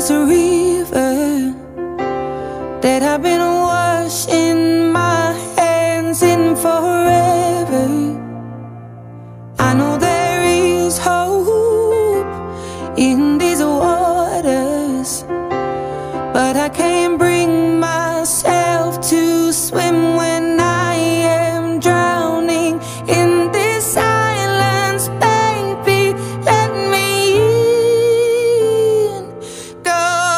is a river that I've been washing my hands in forever. I know there is hope in these waters, but I can't bring myself to swim when I am drowning in this silence. Baby, let me in. Go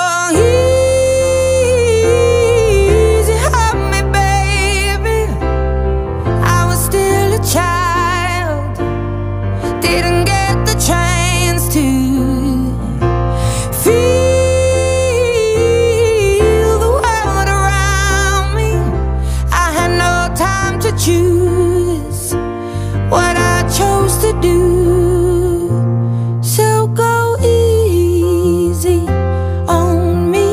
easy on me, baby. I was still a child, didn't get the chance to feel the world around me. I had no time to choose what I chose to do. So go easy on me.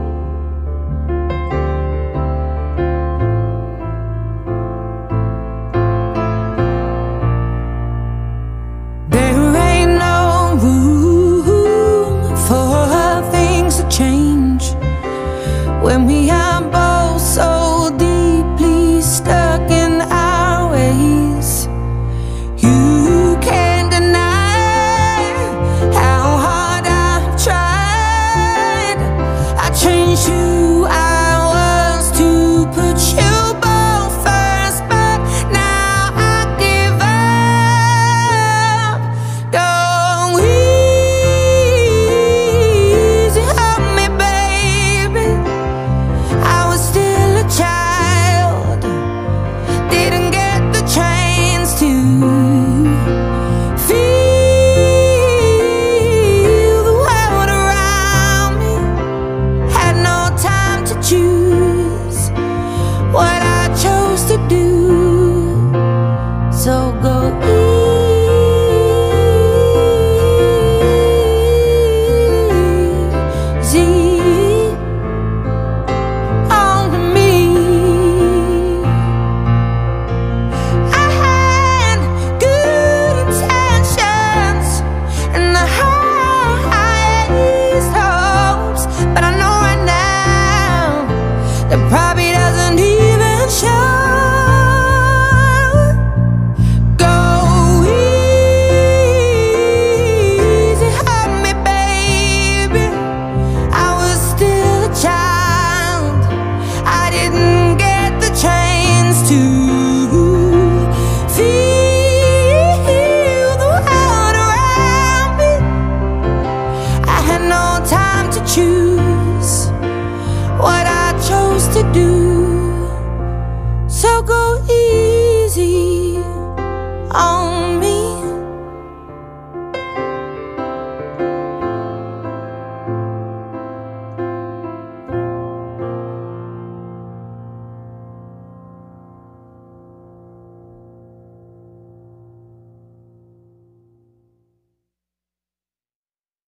There ain't no room for things to change when we are both so deeply stuck in our ways. You can't deny how hard I've tried. I changed who I was to put you both first, but now I give up. Go easy on me, baby. I was still a child, didn't get the chance to feel the world around me. Had no time to choose what I chose to do. So go easy on me. I had good intentions and the highest hopes, but I know right now that probably doesn't even show. Go easy on me, baby. I was still a child, I didn't get the chance to feel the world around me. I had no time to choose what I chose to do. So go easy on